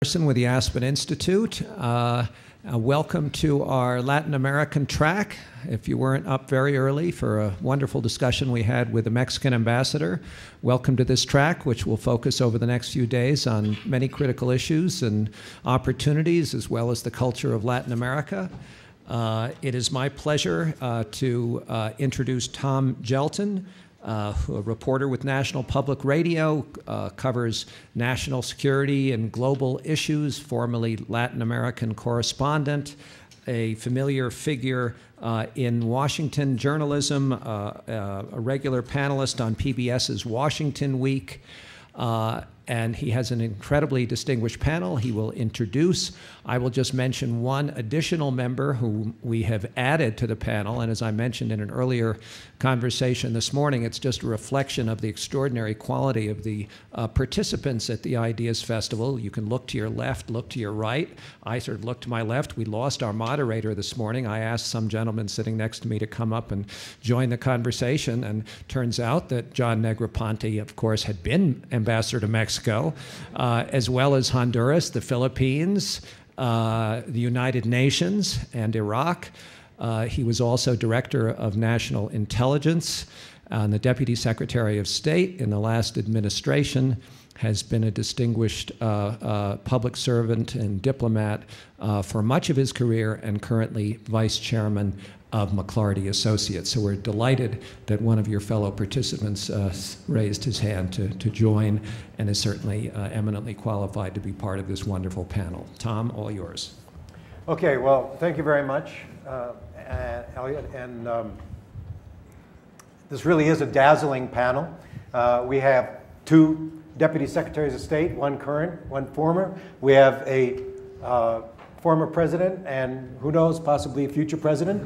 Person with the Aspen Institute. Welcome to our Latin American track. If you weren't up very early for a wonderful discussion we had with the Mexican ambassador, welcome to this track, which will focus over the next few days on many critical issues and opportunities, as well as the culture of Latin America. It is my pleasure to introduce Tom Gjelten, a reporter with National Public Radio, covers national security and global issues, formerly Latin American correspondent, a familiar figure in Washington journalism, a regular panelist on PBS's Washington Week, and he has an incredibly distinguished panel he will introduce. I will just mention one additional member who we have added to the panel, and as I mentioned in an earlier conversation this morning, it's just a reflection of the extraordinary quality of the participants at the Ideas Festival. You can look to your left, look to your right. I sort of looked to my left. We lost our moderator this morning. I asked some gentleman sitting next to me to come up and join the conversation, and turns out that John Negroponte, of course, had been ambassador to Mexico, as well as Honduras, the Philippines, the United Nations, and Iraq. He was also Director of National Intelligence and the Deputy Secretary of State in the last administration, has been a distinguished public servant and diplomat for much of his career, and currently Vice Chairman of McLarty Associates. So we're delighted that one of your fellow participants raised his hand to join, and is certainly eminently qualified to be part of this wonderful panel. Tom, all yours. Okay, well, thank you very much, Elliot. And this really is a dazzling panel. We have two Deputy Secretaries of State, one current, one former. We have a former president, and who knows, possibly a future president.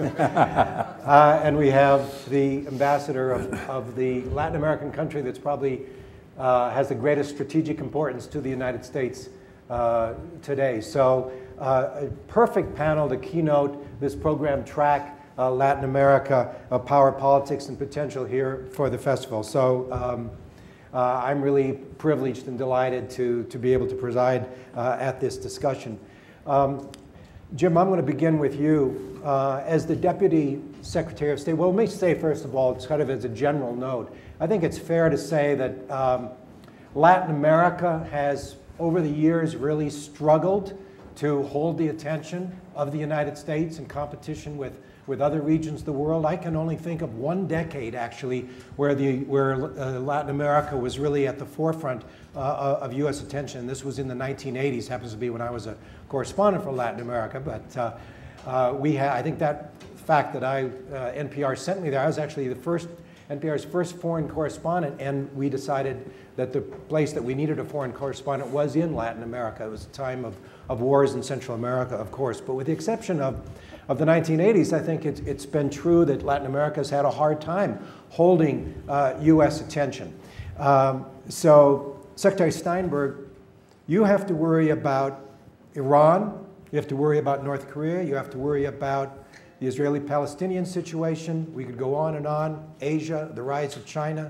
And we have the ambassador of the Latin American country that's probably has the greatest strategic importance to the United States today. So a perfect panel to keynote this program track, Latin America, Power, Politics, and Potential here for the festival. So I'm really privileged and delighted to be able to preside at this discussion. Jim, I'm going to begin with you. As the Deputy Secretary of State, well, let me say, first of all, it's kind of as a general note, I think it's fair to say that Latin America has, over the years, really struggled to hold the attention of the United States in competition with other regions of the world. I can only think of one decade, actually, where Latin America was really at the forefront of U.S. attention. This was in the 1980s, happens to be when I was a correspondent for Latin America. But I think that fact that NPR sent me there, I was actually NPR's first foreign correspondent, and we decided that the place that we needed a foreign correspondent was in Latin America. It was a time of wars in Central America, of course. But with the exception of the 1980s, I think it's been true that Latin America has had a hard time holding U.S. attention. So Secretary Steinberg, you have to worry about Iran, you have to worry about North Korea, you have to worry about the Israeli-Palestinian situation, we could go on, Asia, the rise of China.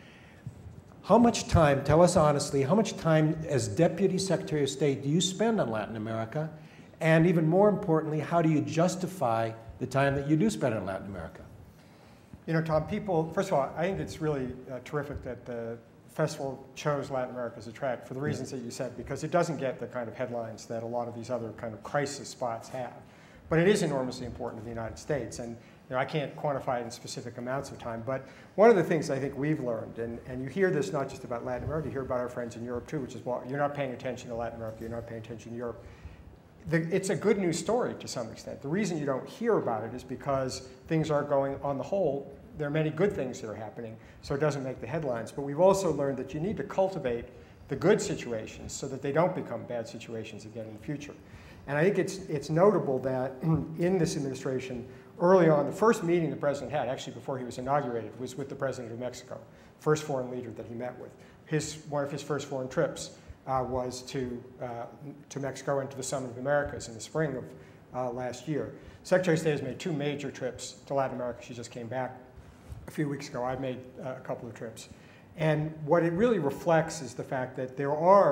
How much time, tell us honestly, how much time as Deputy Secretary of State do you spend on Latin America? And even more importantly, how do you justify the time that you do spend in Latin America? You know, Tom, first of all, I think it's really terrific that the festival chose Latin America as a track for the reasons that you said, because it doesn't get the kind of headlines that a lot of these other kind of crisis spots have. But it is enormously important to the United States. And I can't quantify it in specific amounts of time, but one of the things I think we've learned, and you hear this not just about Latin America, you hear about our friends in Europe too, which is, well, you're not paying attention to Latin America, you're not paying attention to Europe. It's a good news story to some extent. The reason you don't hear about it is because things aren't going on the whole. There are many good things that are happening, so it doesn't make the headlines. But we've also learned that you need to cultivate the good situations so that they don't become bad situations again in the future. And I think it's notable that in this administration, early on, the first meeting the president had, actually before he was inaugurated, was with the president of Mexico, first foreign leader that he met with. One of his first foreign trips was to Mexico and to the Summit of the Americas in the spring of last year. Secretary of State has made two major trips to Latin America. She just came back a few weeks ago. I made a couple of trips. And what it really reflects is the fact that there are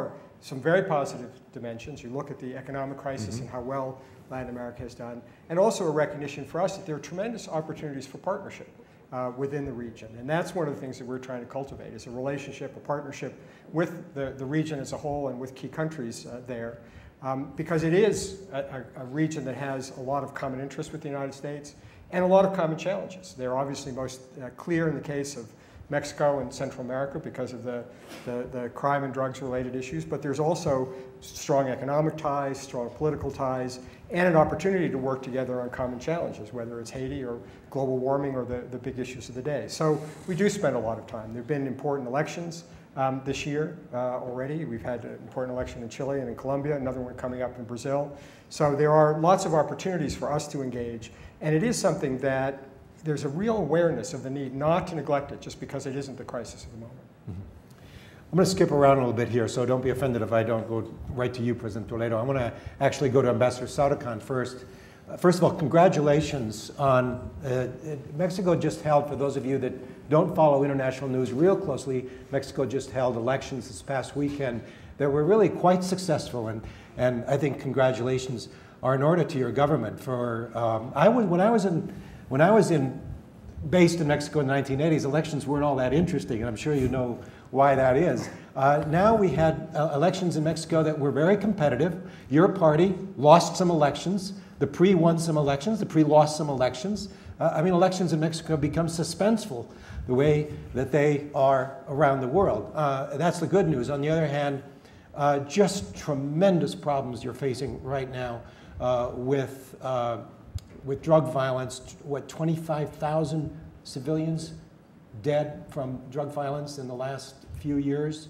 some very positive dimensions. You look at the economic crisis and how well Latin America has done, and also a recognition for us that there are tremendous opportunities for partnership within the region. And that's one of the things that we're trying to cultivate, is a relationship, a partnership with the region as a whole and with key countries there. Because it is a region that has a lot of common interests with the United States and a lot of common challenges. They're obviously most clear in the case of Mexico and Central America because of the crime and drugs related issues, but there's also strong economic ties, strong political ties, and an opportunity to work together on common challenges, whether it's Haiti or global warming or the big issues of the day. So we do spend a lot of time. There have been important elections this year already. We've had an important election in Chile and in Colombia, another one coming up in Brazil. So there are lots of opportunities for us to engage, and it is something that there's a real awareness of the need not to neglect it just because it isn't the crisis of the moment. I'm going to skip around a little bit here, so don't be offended if I don't go right to you, President Toledo. I want to actually go to Ambassador Sarukhan first. First of all, congratulations on Mexico just held, for those of you that don't follow international news real closely, Mexico just held elections this past weekend that were really quite successful, and I think congratulations are in order to your government. For when I was based in Mexico in the 1980s, elections weren't all that interesting, and I'm sure you know why that is. Now we had elections in Mexico that were very competitive. Your party lost some elections. The PRI won some elections. The PRI lost some elections. I mean, elections in Mexico have become suspenseful the way that they are around the world. That's the good news. On the other hand, just tremendous problems you're facing right now with drug violence. What, 25,000 civilians dead from drug violence in the last few years.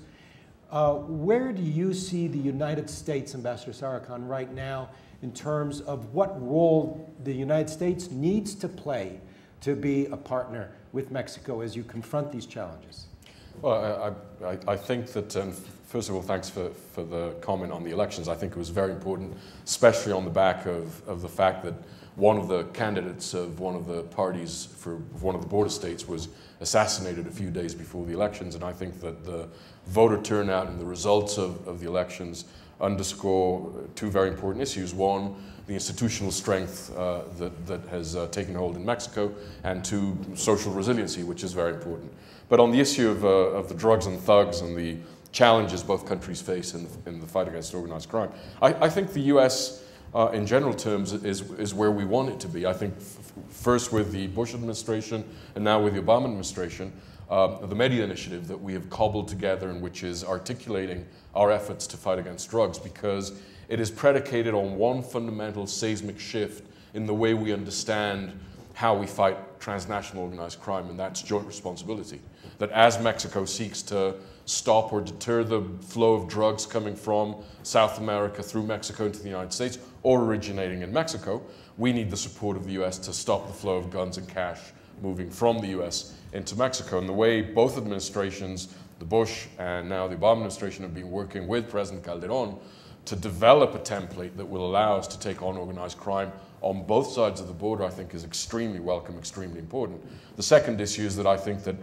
Where do you see the United States, Ambassador Sarukhan, right now in terms of what role the United States needs to play to be a partner with Mexico as you confront these challenges? Well, I think that, first of all, thanks for the comment on the elections. I think it was very important, especially on the back of the fact that one of the candidates of one of the parties for one of the border states was assassinated a few days before the elections, and I think that the voter turnout and the results of the elections underscore two very important issues. One, the institutional strength that has taken hold in Mexico, and two, social resiliency, which is very important. But on the issue of the drugs and thugs and the challenges both countries face in the fight against organized crime, I think the U.S., in general terms, is where we want it to be. I think first with the Bush administration and now with the Obama administration, the media initiative that we have cobbled together and which is articulating our efforts to fight against drugs, because it is predicated on one fundamental seismic shift in the way we understand how we fight transnational organized crime, and that's joint responsibility. That as Mexico seeks to stop or deter the flow of drugs coming from South America through Mexico into the United States or originating in Mexico, we need the support of the US to stop the flow of guns and cash moving from the US into Mexico. And the way both administrations, the Bush and now the Obama administration, have been working with President Calderon to develop a template that will allow us to take on organized crime on both sides of the border, I think is extremely welcome, extremely important. The second issue is that I think that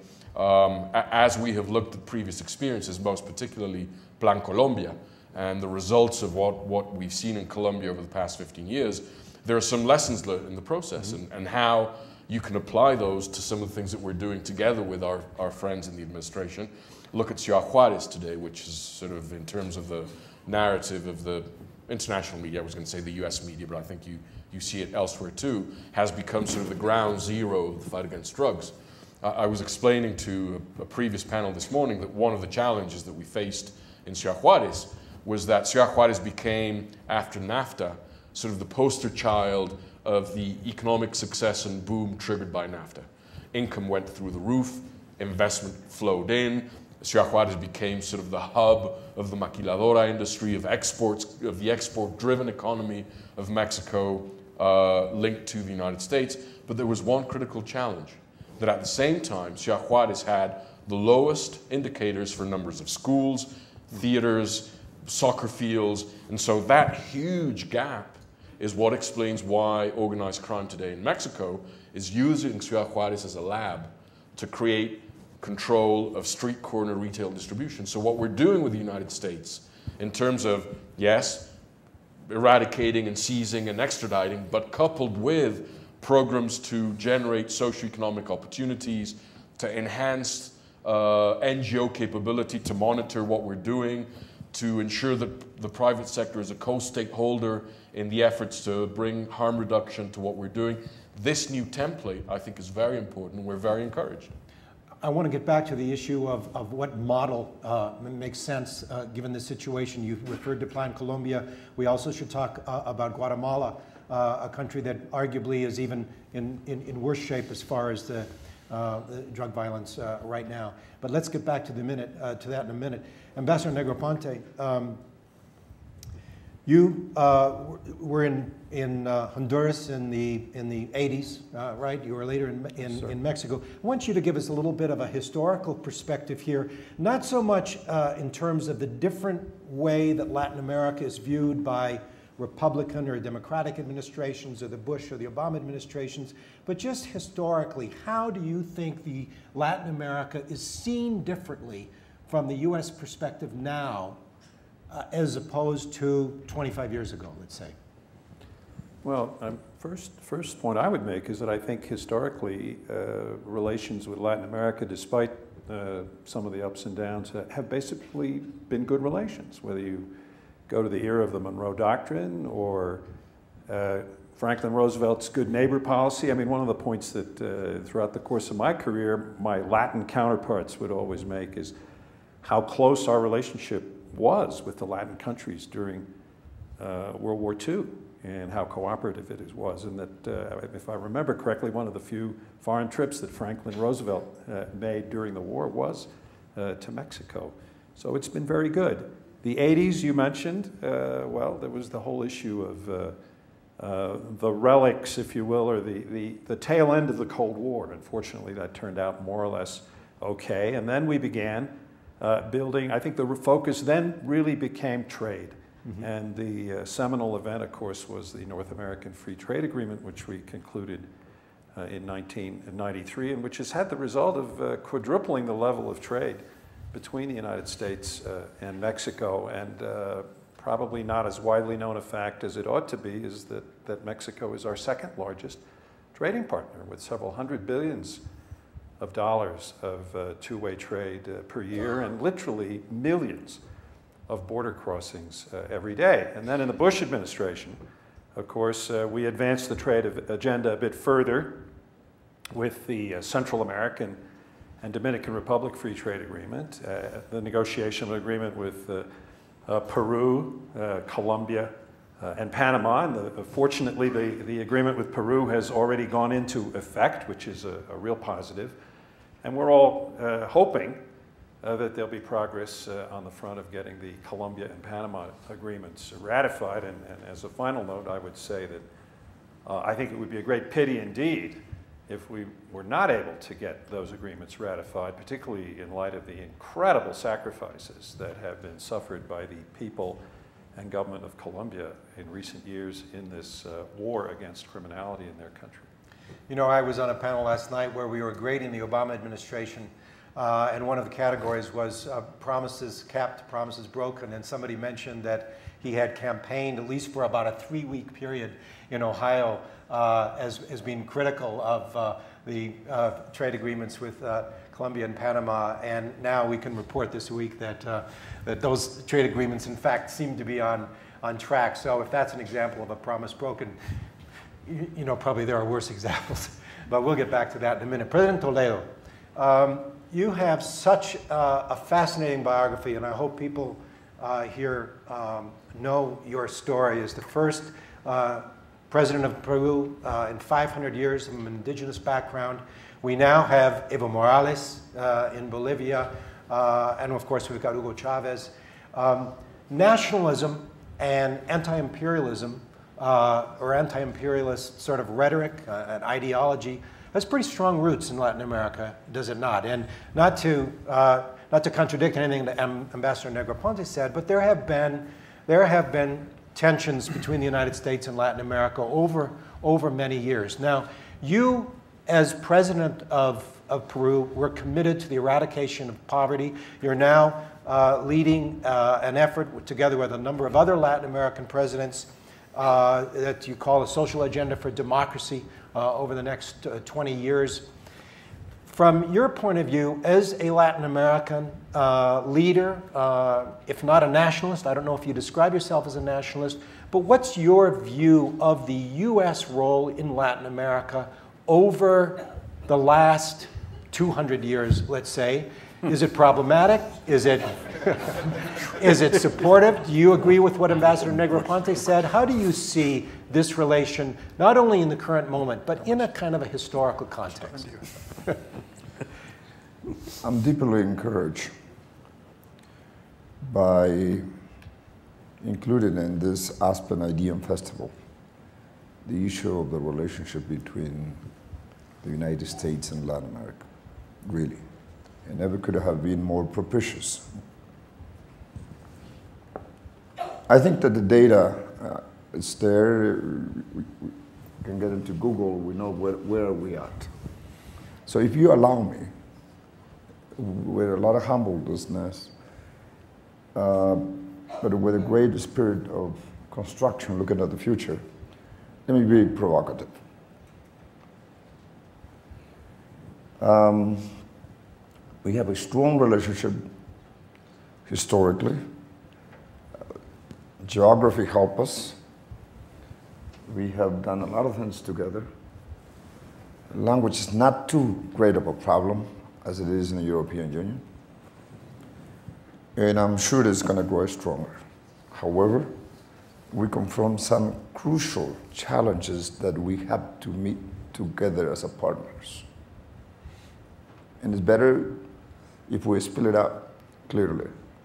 as we have looked at previous experiences, most particularly Plan Colombia, and the results of what we've seen in Colombia over the past 15 years, there are some lessons learned in the process, and how you can apply those to some of the things that we're doing together with our friends in the administration. Look at Ciudad Juarez today, which is sort of, in terms of the narrative of the international media, I was going to say the US media, but I think you see it elsewhere too, has become sort of the ground zero of the fight against drugs. I was explaining to a previous panel this morning that one of the challenges that we faced in Ciudad Juarez was that Ciudad Juarez became, after NAFTA, sort of the poster child of the economic success and boom triggered by NAFTA. Income went through the roof, investment flowed in, Ciudad Juarez became sort of the hub of the maquiladora industry, of exports, of the export-driven economy of Mexico linked to the United States. But there was one critical challenge, that at the same time, Ciudad Juarez had the lowest indicators for numbers of schools, theaters, soccer fields, and so that huge gap is what explains why organized crime today in Mexico is using Ciudad Juarez as a lab to create control of street corner retail distribution. So what we're doing with the United States in terms of, yes, eradicating and seizing and extraditing, but coupled with programs to generate socioeconomic opportunities, to enhance NGO capability to monitor what we're doing, to ensure that the private sector is a co-stakeholder in the efforts to bring harm reduction to what we're doing. This new template, I think, is very important, and we're very encouraged. I want to get back to the issue of what model makes sense given the situation. You referred to Plan Colombia. We also should talk about Guatemala, a country that arguably is even in worse shape as far as the drug violence right now. But let's get back to that in a minute. Ambassador Negroponte, you were in Honduras in the 80s, right? You were later in Mexico. I want you to give us a little bit of a historical perspective here, not so much in terms of the different way that Latin America is viewed by Republican or Democratic administrations or the Bush or the Obama administrations, but just historically, how do you think the Latin America is seen differently from the U.S. perspective now as opposed to 25 years ago, let's say? Well, first point I would make is that I think historically relations with Latin America, despite some of the ups and downs, have basically been good relations, whether you go to the era of the Monroe Doctrine or Franklin Roosevelt's good neighbor policy. I mean, one of the points that throughout the course of my career, my Latin counterparts would always make is how close our relationship was with the Latin countries during World War II and how cooperative it was. And that, if I remember correctly, one of the few foreign trips that Franklin Roosevelt made during the war was to Mexico. So it's been very good. The 80s you mentioned, well, there was the whole issue of the relics, if you will, or the tail end of the Cold War. Unfortunately, that turned out more or less okay. And then we began building, I think the focus then really became trade. Mm-hmm. And the seminal event, of course, was the North American Free Trade Agreement, which we concluded in 1993, and which has had the result of quadrupling the level of trade between the United States and Mexico. And probably not as widely known a fact as it ought to be is that Mexico is our second largest trading partner, with several hundred billions of dollars of two-way trade per year, and literally millions of border crossings every day. And then in the Bush administration, of course, we advanced the trade agenda a bit further with the Central American and Dominican Republic Free Trade Agreement, the negotiation of an agreement with Peru, Colombia, and Panama. And fortunately, the agreement with Peru has already gone into effect, which is a real positive. And we're all hoping that there'll be progress on the front of getting the Colombia and Panama agreements ratified. And as a final note, I would say that I think it would be a great pity indeed if we were not able to get those agreements ratified, particularly in light of the incredible sacrifices that have been suffered by the people and government of Colombia in recent years in this war against criminality in their country. You know, I was on a panel last night where we were grading the Obama administration, and one of the categories was promises kept, promises broken, and somebody mentioned that he had campaigned, at least for about a 3-week period in Ohio, as being critical of the trade agreements with Colombia and Panama, and now we can report this week that those trade agreements, in fact, seem to be on track. So if that's an example of a promise broken, you know, probably there are worse examples, but we'll get back to that in a minute. President Toledo, you have such a fascinating biography, and I hope people here know your story. As the first president of Peru in 500 years of an indigenous background. We now have Evo Morales in Bolivia, and of course we've got Hugo Chavez. Nationalism and anti-imperialism or anti-imperialist sort of rhetoric and ideology has pretty strong roots in Latin America, does it not? And not to contradict anything that Ambassador Negroponte said, but there have been tensions between the United States and Latin America over many years. Now, you, as president of of Peru. We're committed to the eradication of poverty. You're now leading an effort together with a number of other Latin American presidents that you call a social agenda for democracy over the next 20 years. From your point of view, as a Latin American leader, if not a nationalist, I don't know if you describe yourself as a nationalist, but what's your view of the U.S. role in Latin America over the last 200 years, let's say? Is it problematic? Is it supportive? Do you agree with what Ambassador Negroponte said? How do you see this relation, not only in the current moment, but in a kind of a historical context? I'm deeply encouraged by including in this Aspen Ideum Festival the issue of the relationship between the United States and Latin America, really. It never could have been more propitious. I think that the data is there. We can get into Google, we know where are we at. So if you allow me, with a lot of humbleness, but with a great spirit of construction, looking at the future, let me be provocative. We have a strong relationship historically. Geography helps us. We have done a lot of things together. Language is not too great of a problem as it is in the European Union. And I'm sure it's going to grow stronger. However, we confront some crucial challenges that we have to meet together as a partners. And it's better if we spell it out clearly.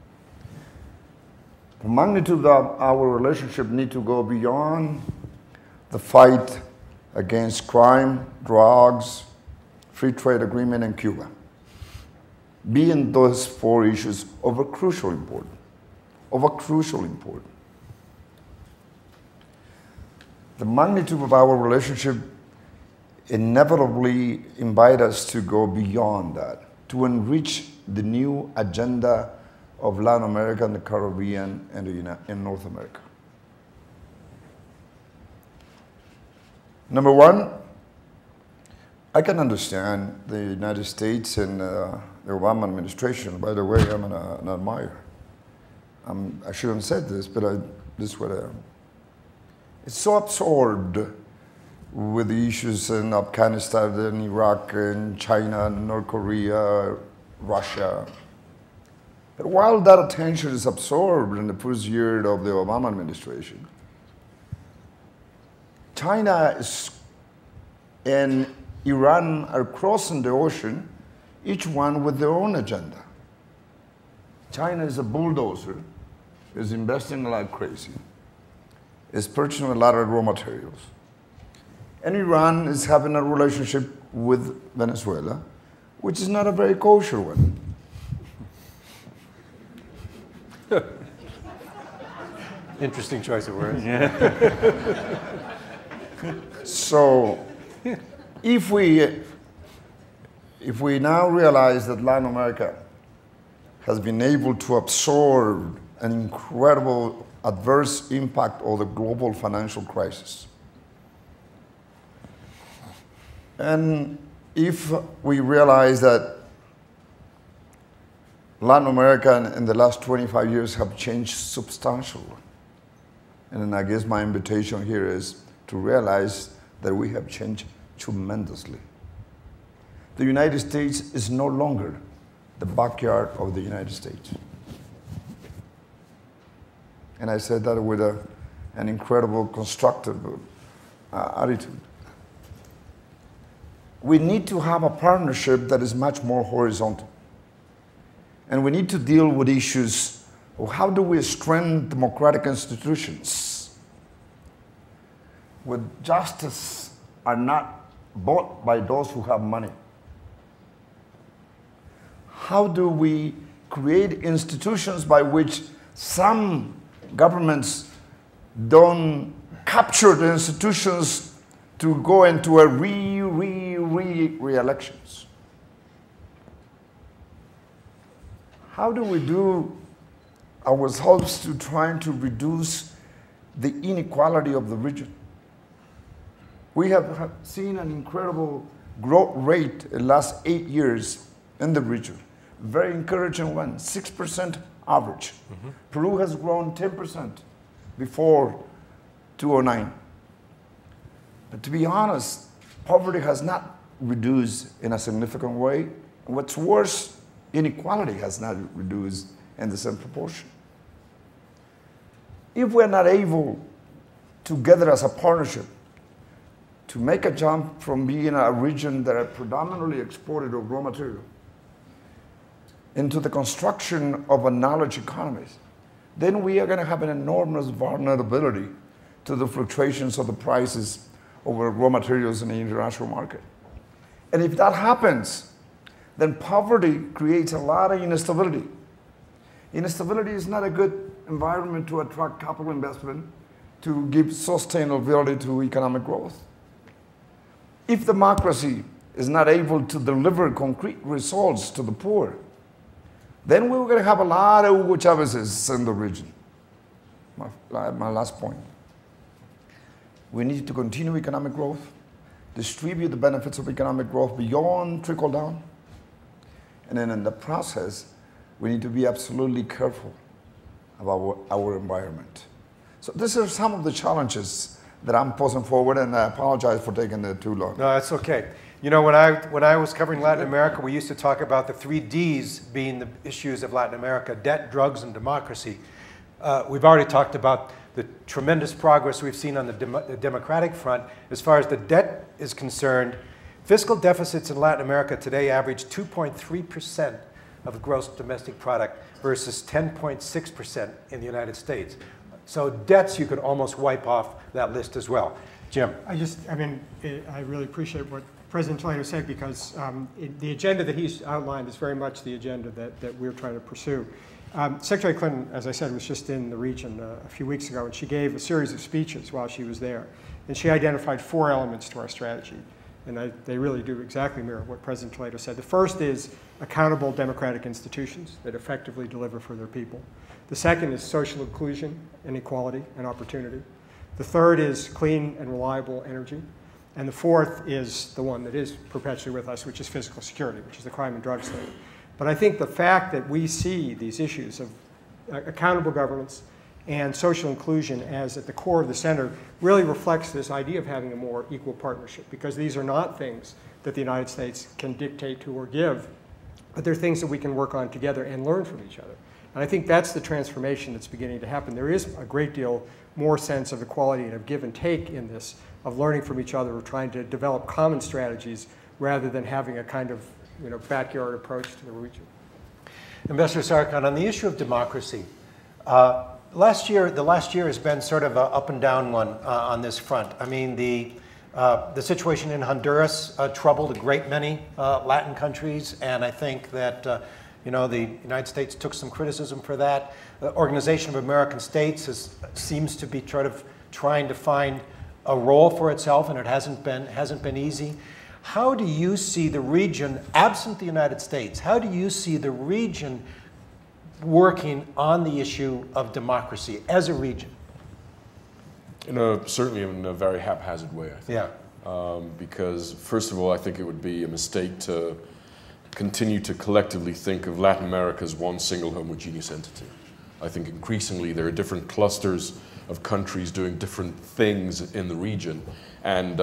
The magnitude of our relationship needs to go beyond the fight against crime, drugs, free trade agreement, and Cuba. Being those four issues of a crucial importance, The magnitude of our relationship inevitably invite us to go beyond that, to enrich the new agenda of Latin America and the Caribbean and North America. Number one, I can understand the United States and the Obama administration. By the way, I'm an admirer. I shouldn't have said this, but this is what I am. It's so absorbed with the issues in Afghanistan and Iraq and China and North Korea, Russia. But while that attention is absorbed in the first year of the Obama administration, China and Iran are crossing the ocean, each one with their own agenda. China is a bulldozer, is investing like crazy, is purchasing a lot of raw materials. And Iran is having a relationship with Venezuela, which is not a very kosher one. Interesting choice of words. Yeah. So, if we now realize that Latin America has been able to absorb an incredible adverse impact of the global financial crisis, and if we realize that Latin America in the last 25 years have changed substantially, and then I guess my invitation here is to realize that we have changed tremendously. The United States is no longer the backyard of the United States. And I said that with an incredible constructive attitude. We need to have a partnership that is much more horizontal. And we need to deal with issues of how do we strengthen democratic institutions where justice are not bought by those who have money. How do we create institutions by which some governments don't capture the institutions to go into a re-elections? how do we do ourselves to trying to reduce the inequality of the region? We have seen an incredible growth rate in the last 8 years in the region. Very encouraging one, 6% average. Peru has grown 10% before 2009. But to be honest, poverty has not reduced in a significant way. And what's worse, inequality has not reduced in the same proportion. If we're not able, together as a partnership, to make a jump from being a region that are predominantly exported of raw material into the construction of a knowledge economy, then we are going to have an enormous vulnerability to the fluctuations of the prices of raw materials in the international market. And if that happens, then poverty creates a lot of instability. Instability is not a good environment to attract capital investment, to give sustainability to economic growth. If democracy is not able to deliver concrete results to the poor, then we're going to have a lot of Hugo Chávez's in the region. My last point. We need to continue economic growth, distribute the benefits of economic growth beyond trickle down, and then in the process, we need to be absolutely careful about our environment. So these are some of the challenges that I'm posing forward, and I apologize for taking it too long. No, that's okay. You know, when I was covering Latin America, we used to talk about the 3 Ds being the issues of Latin America: debt, drugs, and democracy. We've already talked about the tremendous progress we've seen on the democratic front. As far as the debt is concerned, fiscal deficits in Latin America today average 2.3% of gross domestic product versus 10.6% in the United States. So debts, you could almost wipe off that list as well. Jim. I really appreciate what President Toledo said, because the agenda that he's outlined is very much the agenda that we're trying to pursue. Secretary Clinton, as I said, was just in the region a few weeks ago, and she gave a series of speeches while she was there. And she identified 4 elements to our strategy. And they really do exactly mirror what President Toledo said. The first is accountable democratic institutions that effectively deliver for their people. The second is social inclusion and equality and opportunity. The third is clean and reliable energy. And the fourth is the one that is perpetually with us, which is physical security, which is the crime and drugs thing. But I think the fact that we see these issues of accountable governance and social inclusion as at the core of the center really reflects this idea of having a more equal partnership, because these are not things that the United States can dictate to or give, but they're things that we can work on together and learn from each other. And I think that's the transformation that's beginning to happen. There is a great deal more sense of equality and of give and take in this, of learning from each other, of trying to develop common strategies rather than having a kind of backyard approach to the region. Ambassador Sarukhan, on the issue of democracy, the last year has been sort of an up and down one on this front. I mean, the situation in Honduras troubled a great many Latin countries, and I think that the United States took some criticism for that. The Organization of American States seems to be trying to find a role for itself, and it hasn't been easy. How do you see the region, absent the United States, how do you see the region working on the issue of democracy as a region? Certainly in a very haphazard way, I think. Yeah. Because, first of all, I think it would be a mistake to continue to collectively think of Latin America as one single homogeneous entity. I think increasingly there are different clusters of countries doing different things in the region. And,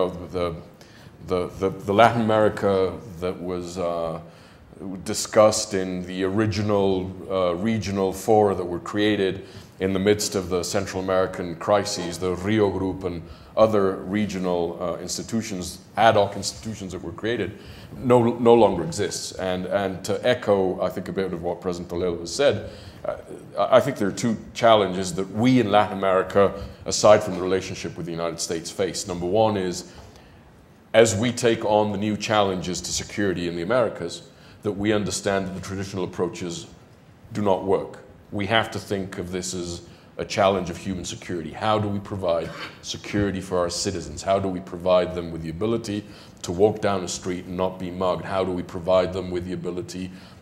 the Latin America that was discussed in the original regional fora that were created in the midst of the Central American crises, the Rio Group and other regional institutions, ad hoc institutions that were created, no longer exists. And to echo, I think, a bit of what President Toledo has said, I think there are 2 challenges that we in Latin America, aside from the relationship with the United States, face. Number one is, as we take on the new challenges to security in the Americas, that we understand that the traditional approaches do not work. We have to think of this as a challenge of human security. How do we provide security for our citizens? How do we provide them with the ability to walk down the street and not be mugged? How do we provide them with the ability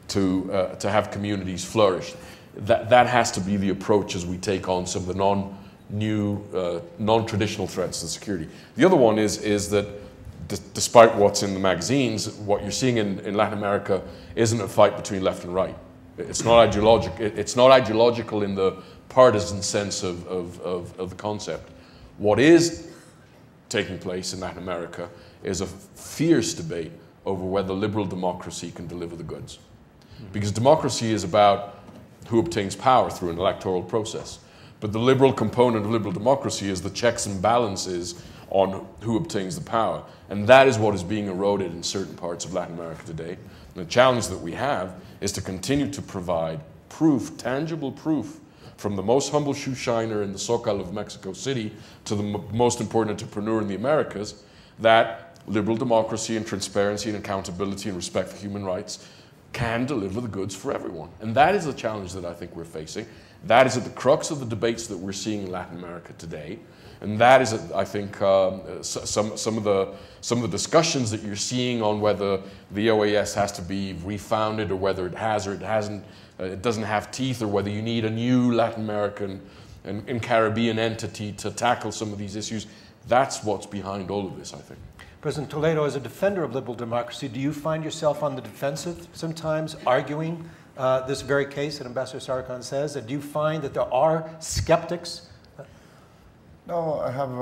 to have communities flourish. That has to be the approach as we take on some of the non-traditional threats to security. The other one is that despite what's in the magazines, what you're seeing in Latin America isn't a fight between left and right. It's not ideological in the partisan sense of the concept. What is taking place in Latin America is a fierce debate over whether liberal democracy can deliver the goods. Because democracy is about who obtains power through an electoral process. But the liberal component of liberal democracy is the checks and balances on who obtains the power. And that is what is being eroded in certain parts of Latin America today. And the challenge that we have is to continue to provide proof, tangible proof, from the most humble shoe shiner in the Zócalo of Mexico City to the most important entrepreneur in the Americas, that liberal democracy and transparency and accountability and respect for human rights can deliver the goods for everyone. And that is the challenge that I think we're facing. That is at the crux of the debates that we're seeing in Latin America today. And that is, I think, some of the discussions that you're seeing on whether the OAS has to be refounded or whether it has or it hasn't, it doesn't have teeth, or whether you need a new Latin American and Caribbean entity to tackle some of these issues. That's what's behind all of this, I think. President Toledo, as a defender of liberal democracy, do you find yourself on the defensive sometimes, arguing this very case that Ambassador Sarukhan says? Do you find that there are skeptics? No, I have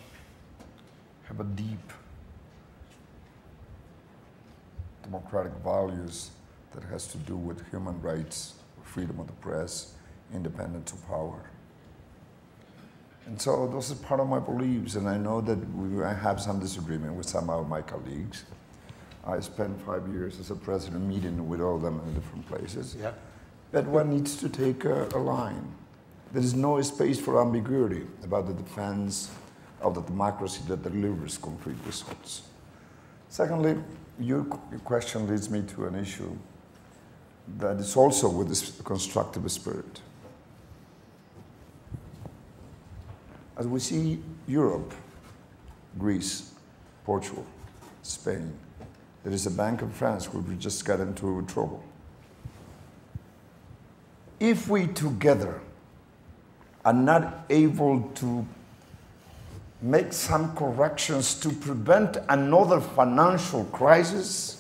a deep democratic values that has to do with human rights, freedom of the press, independence of power. And so those are part of my beliefs, and I know that I have some disagreement with some of my colleagues. I spent 5 years as a president meeting with all of them in different places. Yeah. But one needs to take a line. There is no space for ambiguity about the defense of the democracy that delivers concrete results. Secondly, your question leads me to an issue that is also with this constructive spirit. As we see Europe, Greece, Portugal, Spain, there is a Bank of France where we just got into trouble. If we together are not able to make some corrections to prevent another financial crisis,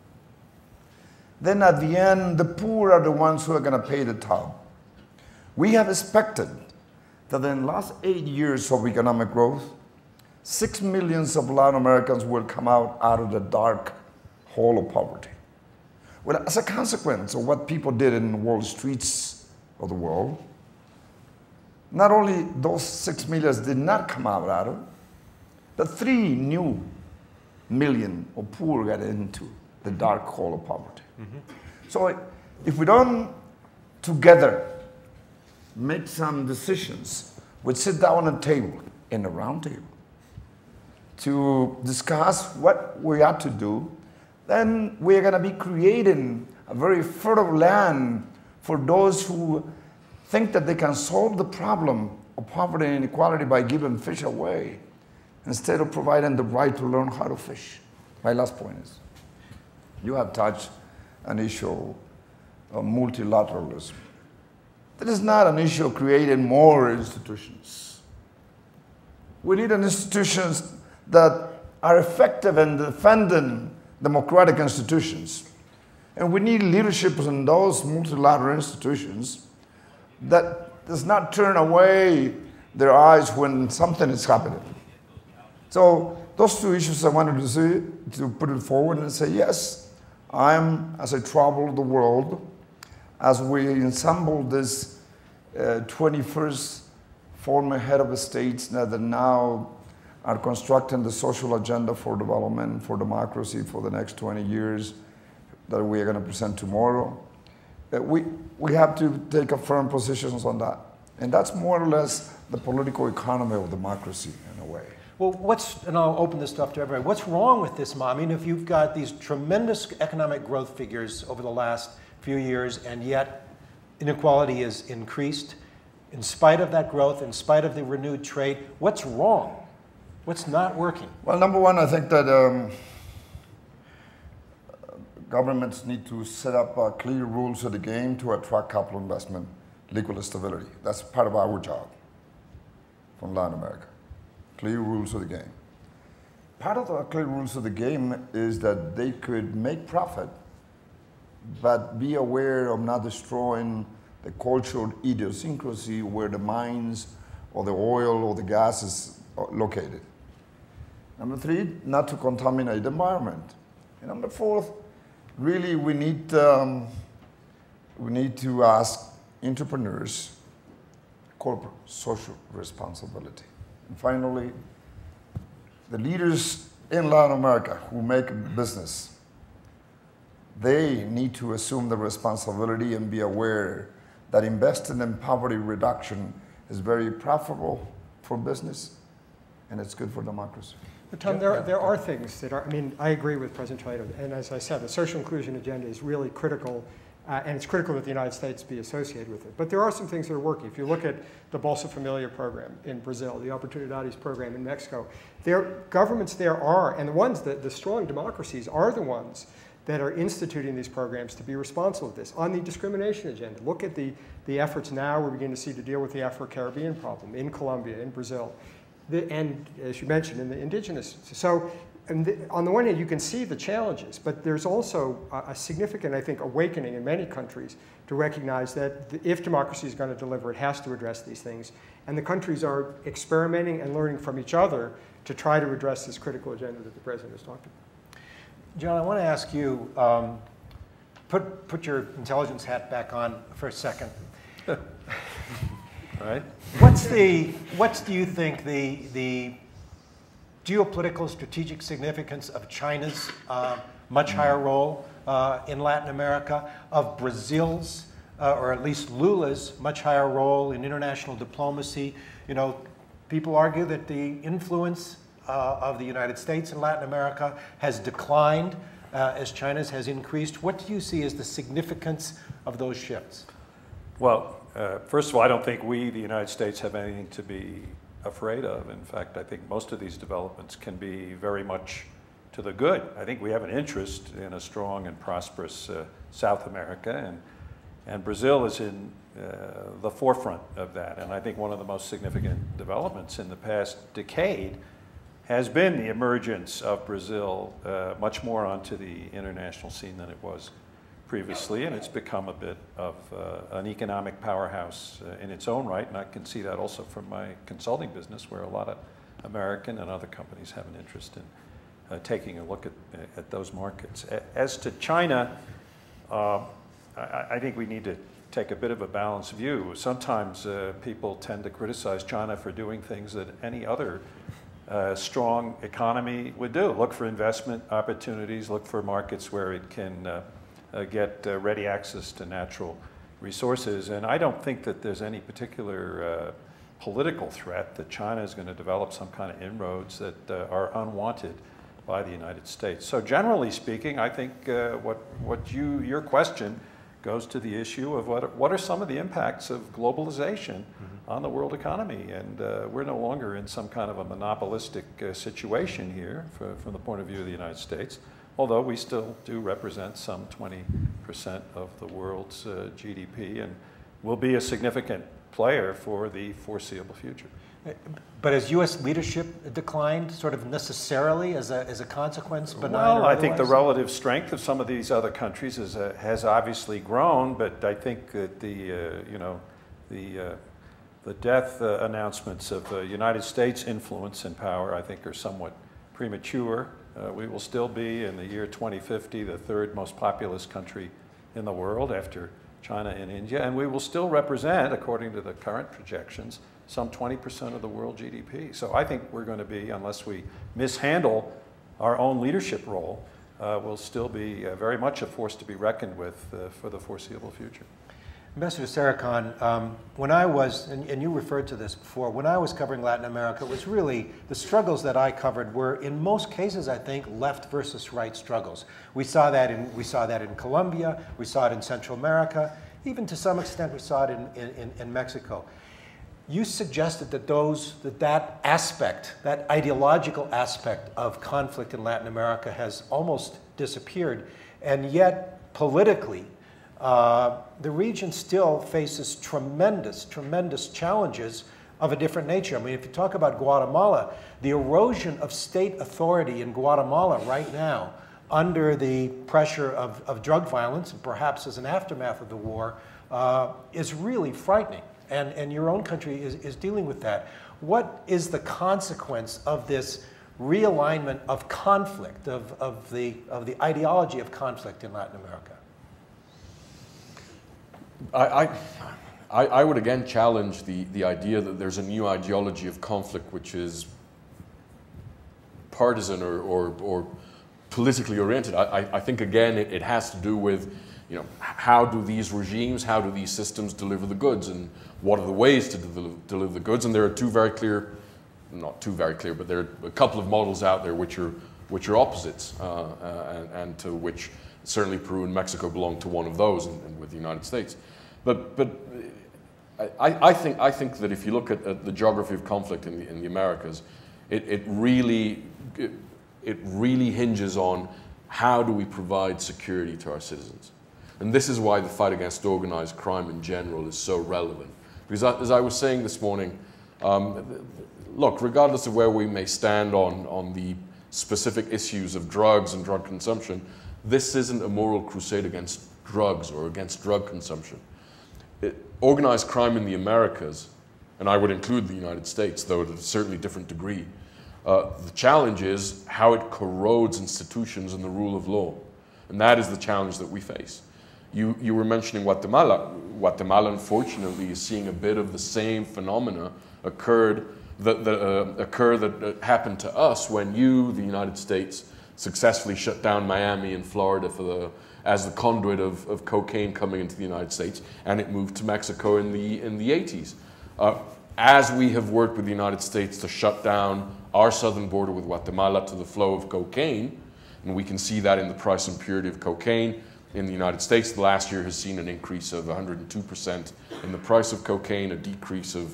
then at the end, the poor are the ones who are going to pay the tab. We have expected that in the last 8 years of economic growth, 6 million of Latin Americans will come out of the dark hole of poverty. Well, as a consequence of what people did in the world streets of the world, not only those 6 million did not come out of it, but 3 new million of poor got into the dark hole of poverty. So if we don't together make some decisions, we sit down at a table, in a round table, to discuss what we ought to do, then we're going to be creating a very fertile land for those who think that they can solve the problem of poverty and inequality by giving fish away, instead of providing the right to learn how to fish. My last point is, you have touched an issue of multilateralism. That is not an issue of creating more institutions. We need institutions that are effective in defending democratic institutions. And we need leadership in those multilateral institutions that does not turn away their eyes when something is happening. So those 2 issues I wanted to see, to put it forward and say, yes, as I travel the world, as we assemble this 21st former head of states that now are constructing the social agenda for development, for democracy for the next 20 years that we are going to present tomorrow. We have to take a firm positions on that. And that's more or less the political economy of democracy in a way. Well, and I'll open this up to everybody, what's wrong with this, I mean, if you've got these tremendous economic growth figures over the last few years, and yet inequality is increased, in spite of that growth, in spite of the renewed trade, what's wrong? What's not working? Well, number one, I think that governments need to set up clear rules of the game to attract capital investment, legal stability. That's part of our job from Latin America. Clear rules of the game. Part of the clear rules of the game is that they could make profit, but be aware of not destroying the cultural idiosyncrasy where the mines or the oil or the gas is located. Number three, not to contaminate the environment. And number four, really we need to ask entrepreneurs corporate social responsibility. And finally, the leaders in Latin America who make business, they need to assume the responsibility and be aware that investing in poverty reduction is very profitable for business and it's good for democracy. But Tom, there are things that are, I mean, I agree with President Toledo, and as I said, the social inclusion agenda is really critical, and it's critical that the United States be associated with it. But there are some things that are working. If you look at the Bolsa Familia program in Brazil, the Oportunidades program in Mexico, governments there are, and the ones that the strong democracies are the ones that are instituting these programs to be responsible for this. On the discrimination agenda, look at the efforts now we're beginning to see to deal with the Afro-Caribbean problem in Colombia, in Brazil. And as you mentioned, in the indigenous. So on the one hand, you can see the challenges, but there's also a significant, I think, awakening in many countries to recognize that if democracy is going to deliver, it has to address these things. And the countries are experimenting and learning from each other to try to address this critical agenda that the President has talked about. John, I want to ask you, put your intelligence hat back on for a second. Right? What do you think the geopolitical strategic significance of China's much higher role in Latin America, of Brazil's, or at least Lula's much higher role in international diplomacy? You know, people argue that the influence of the United States in Latin America has declined as China's has increased. What do you see as the significance of those shifts? Well, first of all, I don't think we, the United States, have anything to be afraid of. In fact, I think most of these developments can be very much to the good. I think we have an interest in a strong and prosperous South America, and Brazil is in the forefront of that. And I think one of the most significant developments in the past decade has been the emergence of Brazil much more onto the international scene than it was previously, and it's become a bit of an economic powerhouse in its own right, and I can see that also from my consulting business, where a lot of American and other companies have an interest in taking a look at those markets. As to China, I think we need to take a bit of a balanced view. Sometimes people tend to criticize China for doing things that any other strong economy would do. Look for investment opportunities, look for markets where it can get ready access to natural resources. And I don't think that there's any particular political threat that China is going to develop some kind of inroads that are unwanted by the United States. So generally speaking, I think your question goes to the issue of what are some of the impacts of globalization on the world economy. And we're no longer in some kind of a monopolistic situation here from the point of view of the United States, although we still do represent some 20% of the world's GDP and will be a significant player for the foreseeable future. But has U.S. leadership declined sort of necessarily as a consequence? Well, I think the relative strength of some of these other countries has obviously grown, but I think that the death announcements of the United States' influence and power, I think, are somewhat premature. We will still be, in the year 2050, the third most populous country in the world after China and India, and we will still represent, according to the current projections, some 20% of the world GDP. So I think we're going to be, unless we mishandle our own leadership role, we'll still be very much a force to be reckoned with for the foreseeable future. Ambassador Sarukhan, when I was, and you referred to this before, when I was covering Latin America, it was really, the struggles that I covered were, in most cases, I think, left versus right struggles. We saw that in Colombia, we saw it in Central America, even to some extent we saw it in Mexico. You suggested that that aspect, that ideological aspect of conflict in Latin America has almost disappeared. And yet, politically, the region still faces tremendous, tremendous challenges of a different nature. I mean, if you talk about Guatemala, the erosion of state authority in Guatemala right now, under the pressure of drug violence, and perhaps as an aftermath of the war, is really frightening. And your own country is dealing with that. What is the consequence of this realignment of conflict, of the ideology of conflict in Latin America? I would again challenge the idea that there's a new ideology of conflict which is partisan or politically oriented. I think again it has to do with, you know, how do these regimes, how do these systems deliver the goods, and what are the ways to deliver the goods? And there are two very clear, not two very clear, but there are a couple of models out there which are opposites, and to which certainly Peru and Mexico belong to one of those, and with the United States. But I think that if you look at the geography of conflict in the Americas, it really hinges on how do we provide security to our citizens. And this is why the fight against organized crime in general is so relevant. Because as I was saying this morning, look, regardless of where we may stand on the specific issues of drugs and drug consumption, this isn't a moral crusade against drugs or against drug consumption. Organized crime in the Americas, and I would include the United States, though at a certainly different degree, the challenge is how it corrodes institutions and the rule of law. And that is the challenge that we face. You were mentioning Guatemala. Guatemala, unfortunately, is seeing a bit of the same phenomena occur that happened to us when the United States, successfully shut down Miami and Florida as the conduit of cocaine coming into the United States, and it moved to Mexico in the 80s. As we have worked with the United States to shut down our southern border with Guatemala to the flow of cocaine, and we can see that in the price and purity of cocaine in the United States, the last year has seen an increase of 102% in the price of cocaine, a decrease of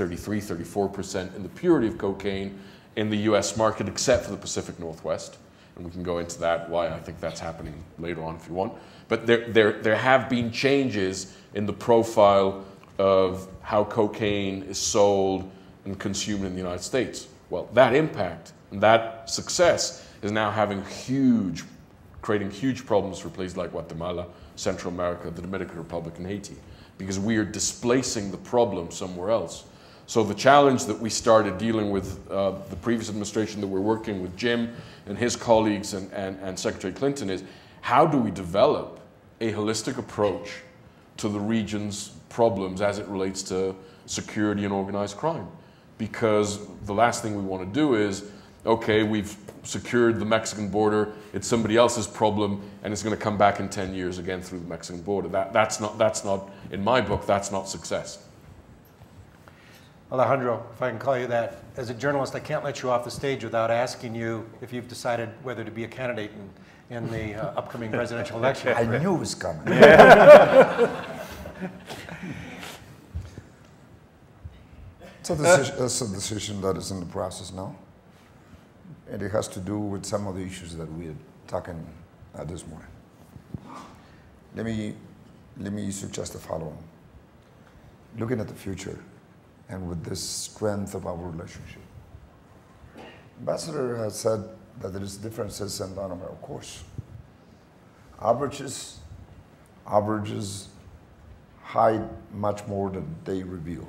34% in the purity of cocaine in the US market, except for the Pacific Northwest. And we can go into that, why I think that's happening later on if you want. But there have been changes in the profile of how cocaine is sold and consumed in the United States. Well, that impact and that success is now creating huge problems for places like Guatemala, Central America, the Dominican Republic, and Haiti, because we are displacing the problem somewhere else. So the challenge that we started dealing with the previous administration that we're working with Jim and his colleagues and Secretary Clinton is, how do we develop a holistic approach to the region's problems as it relates to security and organized crime? Because the last thing we want to do is, okay, we've secured the Mexican border, it's somebody else's problem, and it's going to come back in 10 years again through the Mexican border. That's not, in my book, that's not success. Alejandro, if I can call you that, as a journalist, I can't let you off the stage without asking you if you've decided whether to be a candidate in the upcoming presidential election. I knew it was coming. It's a decision that is in the process now. And it has to do with some of the issues that we are talking this morning. Let me suggest the following. Looking at the future and with the strength of our relationship. Ambassador has said that there is differences in Latin America, of course. Averages hide much more than they reveal.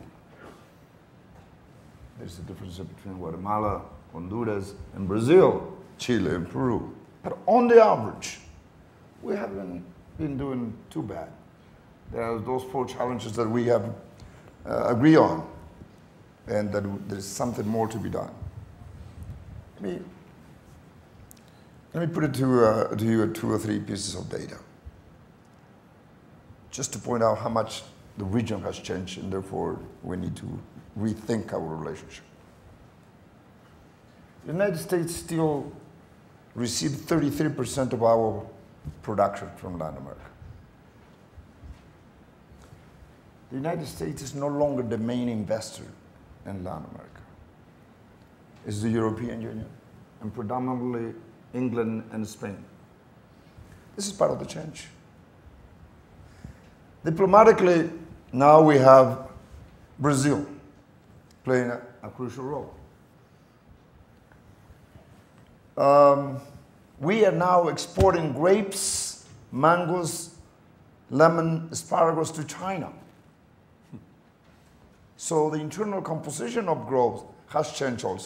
There's a difference between Guatemala, Honduras, and Brazil, Chile, and Peru. But on the average, we haven't been doing too bad. There are those 4 challenges that we have agree on, and that there's something more to be done. Let me put it to you 2 or 3 pieces of data, just to point out how much the region has changed, and therefore we need to rethink our relationship. The United States still receives 33% of our production from Latin America. The United States is no longer the main investor in Latin America. It's the European Union, and predominantly England and Spain. This is part of the change. Diplomatically, now we have Brazil playing a crucial role. We are now exporting grapes, mangoes, lemon, asparagus to China. So the internal composition of growth has changed also.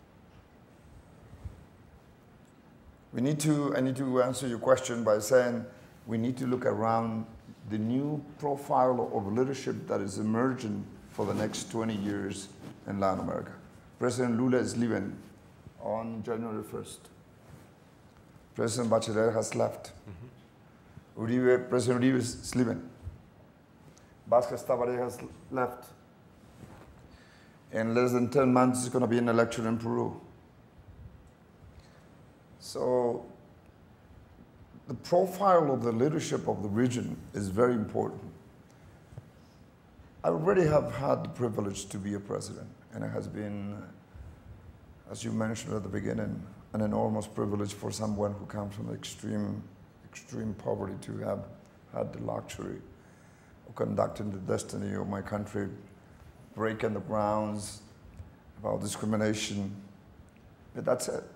I need to answer your question by saying we need to look around the new profile of leadership that is emerging for the next 20 years in Latin America. President Lula is leaving on January 1st. President Bachelet has left. President Uribe is leaving. Vasquez Tabaré has left. In less than 10 months, there's going to be an election in Peru. So the profile of the leadership of the region is very important. I already have had the privilege to be a president, and it has been, as you mentioned at the beginning, an enormous privilege for someone who comes from extreme poverty to have had the luxury of conducting the destiny of my country, breaking the grounds about discrimination. But that's it.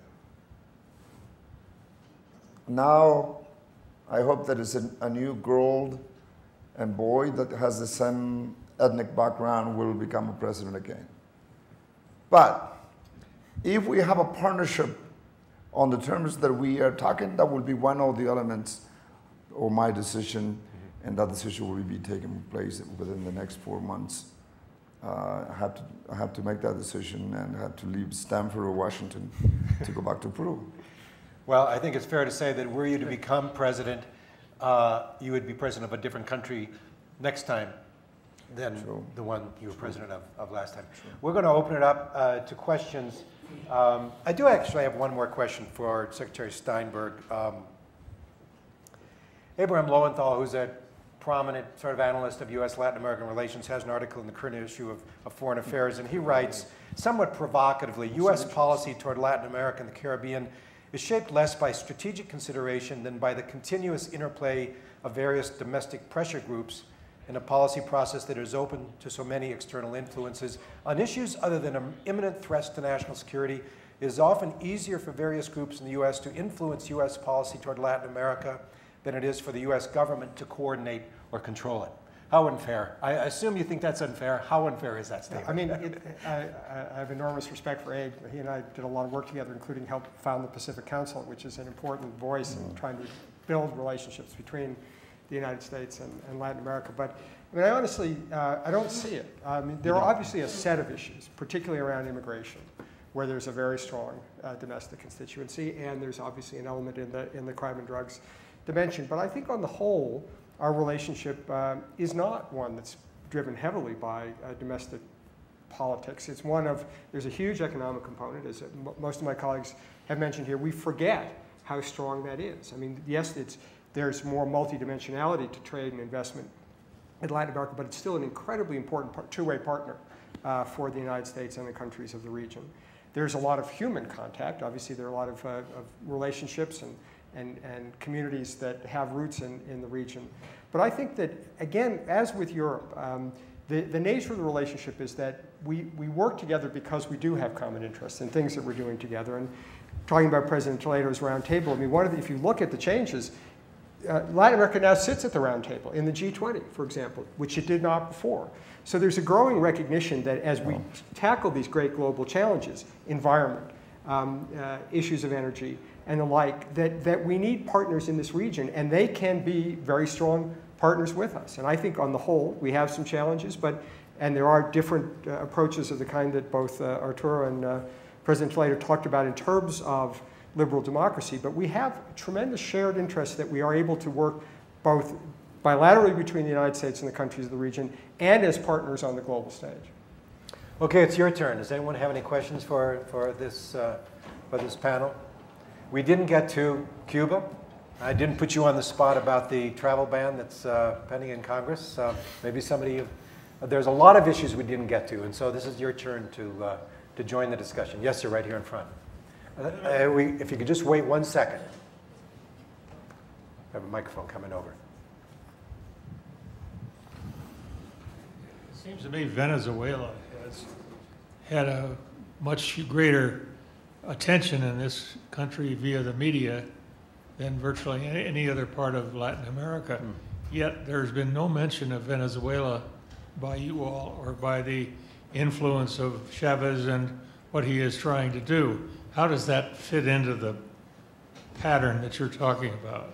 Now, I hope that it's a new girl and boy that has the same ethnic background will become a president again. But if we have a partnership on the terms that we are talking, that will be one of the elements of my decision, and that decision will be taking place within the next 4 months. I have to make that decision and have to leave Stanford or Washington to go back to Peru. Well, I think it's fair to say that were you to become president, you would be president of a different country next time than the one you were president of last time. We're going to open it up to questions. I do actually have one more question for Secretary Steinberg. Abraham Lowenthal, who's a prominent sort of analyst of U.S. Latin American relations, has an article in the current issue of Foreign Affairs, and he writes, somewhat provocatively, U.S. policy toward Latin America and the Caribbean is shaped less by strategic consideration than by the continuous interplay of various domestic pressure groups in a policy process that is open to so many external influences. On issues other than imminent threats to national security, it is often easier for various groups in the U.S. to influence U.S. policy toward Latin America than it is for the U.S. government to coordinate or control it. How unfair? I assume you think that's unfair. How unfair is that statement? I mean, I have enormous respect for Abe. He and I did a lot of work together, including help found the Pacific Council, which is an important voice in trying to build relationships between the United States and Latin America. But I mean, I honestly, I don't see it. I mean, there are obviously a set of issues, particularly around immigration, where there's a very strong domestic constituency, and there's obviously an element in the crime and drugs dimension. But I think on the whole, our relationship is not one that's driven heavily by domestic politics. It's one of, there's a huge economic component, as most of my colleagues have mentioned here. We forget how strong that is. I mean, yes, there's more multidimensionality to trade and investment in Latin America, but it's still an incredibly important two-way partner for the United States and the countries of the region. There's a lot of human contact. Obviously, there are a lot of relationships and communities that have roots in the region. But I think that, again, as with Europe, the nature of the relationship is that we work together because we do have common interests and things that we're doing together. And talking about President Toledo's round table, I mean, if you look at the changes, Latin America now sits at the round table in the G20, for example, which it did not before. So there's a growing recognition that as we tackle these great global challenges, environment, issues of energy, and the like, that we need partners in this region, and they can be very strong partners with us. And I think on the whole, we have some challenges, and there are different approaches of the kind that both Arturo and President Toledo talked about in terms of liberal democracy, but we have tremendous shared interests that we are able to work both bilaterally between the United States and the countries of the region and as partners on the global stage. Okay, it's your turn. Does anyone have any questions for this panel? We didn't get to Cuba. I didn't put you on the spot about the travel ban that's pending in Congress. Maybe somebody, there's a lot of issues we didn't get to, and so this is your turn to join the discussion. Yes, sir, right here in front. If you could just wait 1 second. have a microphone coming over. It seems to me Venezuela has had a much greater attention in this country via the media than virtually any other part of Latin America. Yet there's been no mention of Venezuela by you all or by the influence of Chavez and what he is trying to do. How does that fit into the pattern that you're talking about?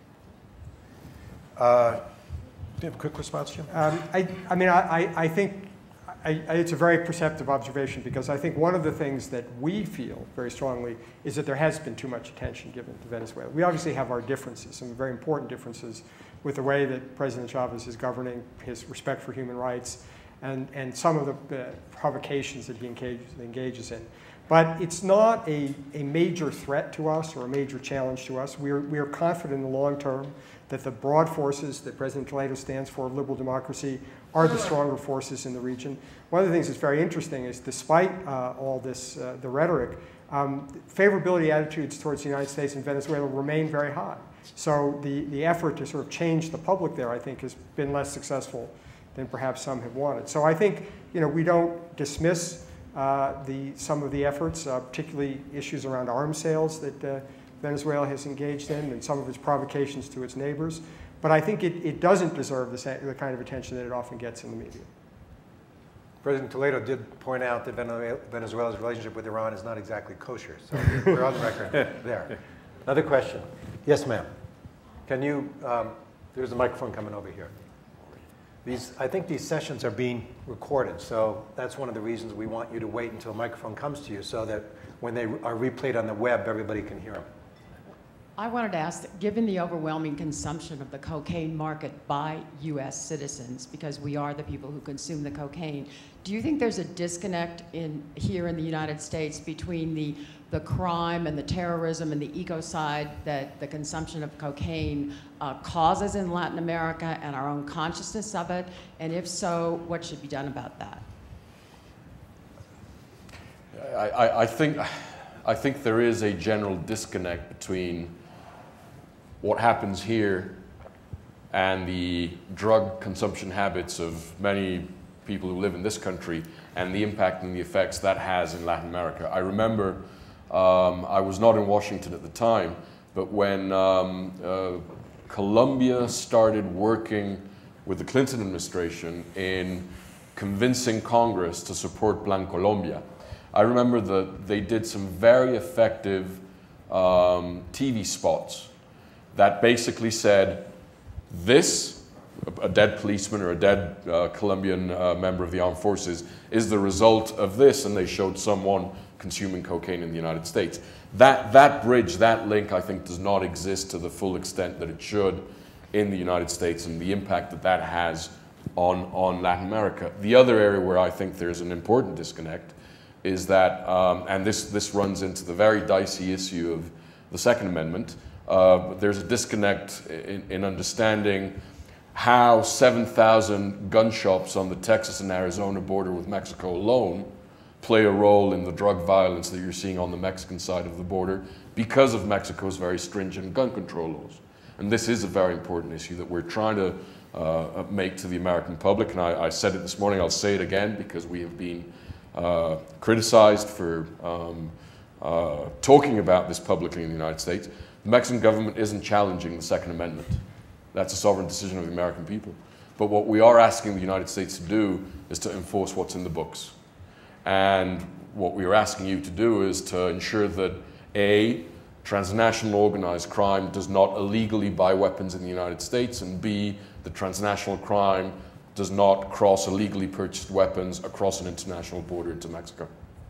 Do you have a quick response, Jim? I think it's a very perceptive observation, because I think one of the things that we feel very strongly is that there has been too much attention given to Venezuela. We obviously have our differences, some very important differences with the way that President Chavez is governing, his respect for human rights, and some of the provocations that he engages in. But it's not a major threat to us or a major challenge to us. We are confident in the long term that the broad forces that President Toledo stands for, liberal democracy, are the stronger forces in the region. One of the things that's very interesting is, despite all this, the rhetoric, favorability attitudes towards the United States and Venezuela remain very high. So the effort to sort of change the public there, I think, has been less successful than perhaps some have wanted. So I think, we don't dismiss some of the efforts, particularly issues around arms sales that Venezuela has engaged in, and some of its provocations to its neighbors. But I think it doesn't deserve the kind of attention that it often gets in the media. President Toledo did point out that Venezuela's relationship with Iran is not exactly kosher, so we're on the record there. Another question. Yes, ma'am. Can you, there's a microphone coming over here. I think these sessions are being recorded, so that's one of the reasons we want you to wait until a microphone comes to you, so that when they are replayed on the web, everybody can hear them. I wanted to ask, given the overwhelming consumption of the cocaine market by U.S. citizens, because we are the people who consume the cocaine, do you think there's a disconnect here in the United States between the crime and the terrorism and the ecocide that the consumption of cocaine causes in Latin America and our own consciousness of it? And if so, what should be done about that? I think there is a general disconnect between what happens here and the drug consumption habits of many people who live in this country and the impact and the effects that has in Latin America. I remember, I was not in Washington at the time, but when Colombia started working with the Clinton administration in convincing Congress to support Plan Colombia, I remember that they did some very effective TV spots that basically said, this, a dead policeman or a dead Colombian member of the armed forces, is the result of this, and they showed someone consuming cocaine in the United States. That bridge, that link, I think, does not exist to the full extent that it should in the United States, and the impact that that has on Latin America. The other area where I think there's an important disconnect is that, and this runs into the very dicey issue of the Second Amendment, there's a disconnect in understanding how 7,000 gun shops on the Texas and Arizona border with Mexico alone play a role in the drug violence that you're seeing on the Mexican side of the border because of Mexico's very stringent gun control laws. And this is a very important issue that we're trying to make to the American public. And I said it this morning, I'll say it again, because we have been criticized for talking about this publicly in the United States. The Mexican government isn't challenging the Second Amendment. That's a sovereign decision of the American people. But what we are asking the United States to do is to enforce what's in the books. And what we are asking you to do is to ensure that A, transnational organized crime does not illegally buy weapons in the United States, and B, the transnational crime does not cross illegally purchased weapons across an international border into Mexico.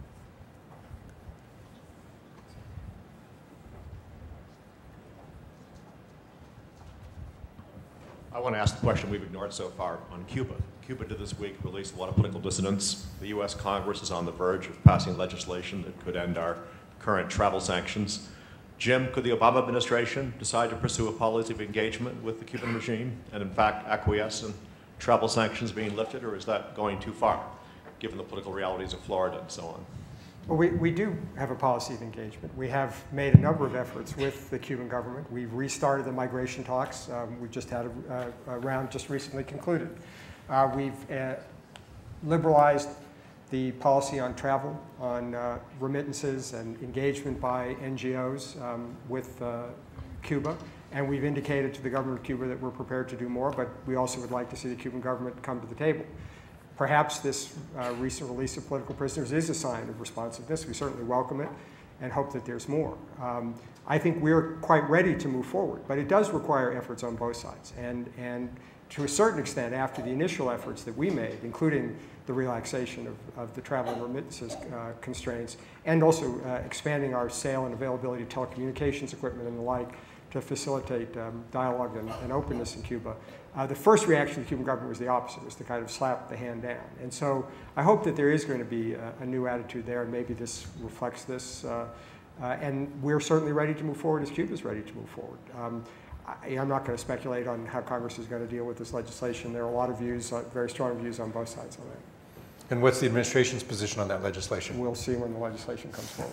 I want to ask the question we've ignored so far on Cuba. Cuba did this week release a lot of political dissidents. The US Congress is on the verge of passing legislation that could end our current travel sanctions. Jim, could the Obama administration decide to pursue a policy of engagement with the Cuban regime and in fact acquiesce in travel sanctions being lifted, or is that going too far, given the political realities of Florida and so on? Well, we do have a policy of engagement. We have made a number of efforts with the Cuban government. We've restarted the migration talks. We've just had a round just recently concluded. We've liberalized the policy on travel, on remittances and engagement by NGOs with Cuba. And we've indicated to the government of Cuba that we're prepared to do more, but we also would like to see the Cuban government come to the table. Perhaps this recent release of political prisoners is a sign of responsiveness. We certainly welcome it and hope that there's more. I think we're quite ready to move forward, but it does require efforts on both sides. And to a certain extent, after the initial efforts that we made, including the relaxation of the travel and remittances constraints, and also expanding our sale and availability of telecommunications equipment and the like to facilitate dialogue and openness in Cuba, the first reaction of the Cuban government was the opposite, was to kind of slap the hand down. And so I hope that there is going to be a new attitude there, and maybe this reflects this. And we're certainly ready to move forward as Cuba's ready to move forward. I'm not going to speculate on how Congress is going to deal with this legislation. There are a lot of views, very strong views on both sides on that. And what's the administration's position on that legislation? We'll see when the legislation comes forward.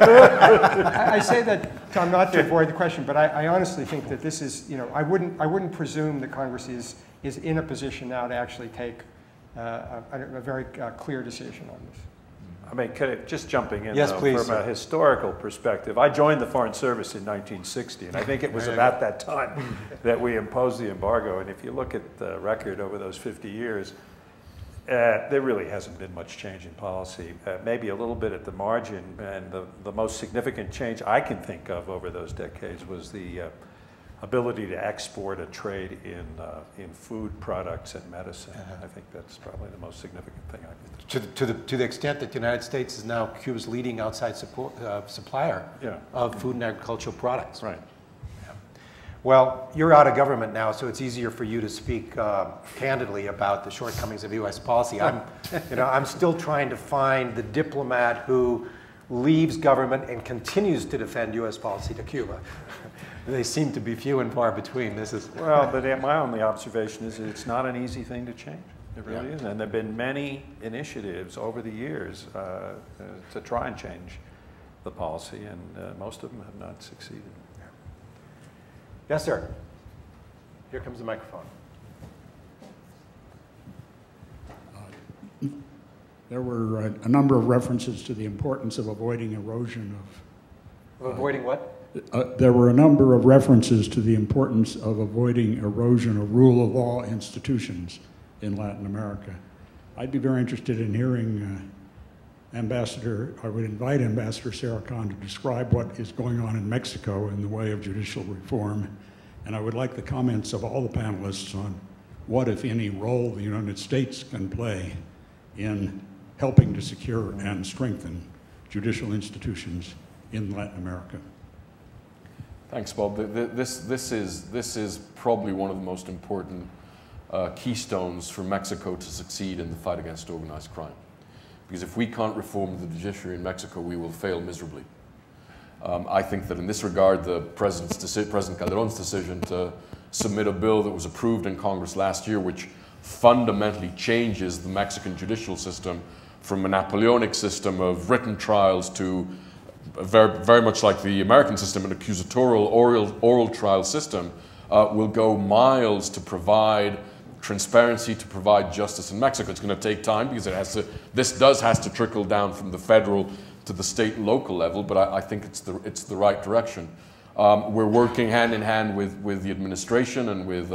I say that, Tom, not to avoid the question, but I honestly think that this is, I wouldn't presume that Congress is in a position now to actually take a very clear decision on this. I mean, just jumping in, yes, though, please, from a historical perspective, I joined the Foreign Service in 1960, and I think it was about that time that we imposed the embargo. And if you look at the record over those 50 years, there really hasn't been much change in policy, maybe a little bit at the margin, and the most significant change I can think of over those decades was the ability to export a trade in food products and medicine. I think that's probably the most significant thing I can think. To the extent that the United States is now Cuba's leading outside supplier of food and agricultural products. Right. Well, you're out of government now, so it's easier for you to speak candidly about the shortcomings of U.S. policy. I'm still trying to find the diplomat who leaves government and continues to defend U.S. policy to Cuba. They seem to be few and far between. Well, but my only observation is that it's not an easy thing to change. It really isn't. And there have been many initiatives over the years to try and change the policy, and most of them have not succeeded. Yes, sir. Here comes the microphone. There were a number of references to the importance of avoiding erosion of... Avoiding what? There were a number of references to the importance of avoiding erosion of rule of law institutions in Latin America. I'd be very interested in hearing I would invite Ambassador Sarukhan to describe what is going on in Mexico in the way of judicial reform. And I would like the comments of all the panelists on what, if any, role the United States can play in helping to secure and strengthen judicial institutions in Latin America. Thanks, Bob. This is probably one of the most important keystones for Mexico to succeed in the fight against organized crime. Because if we can't reform the judiciary in Mexico, we will fail miserably. I think that in this regard, President Calderón's decision to submit a bill that was approved in Congress last year, which fundamentally changes the Mexican judicial system from a Napoleonic system of written trials to very much like the American system, an accusatorial oral trial system, will go miles to provide transparency, to provide justice in Mexico. It's going to take time because this has to trickle down from the federal to the state and local level, but I think it's the right direction. We're working hand in hand with the administration and with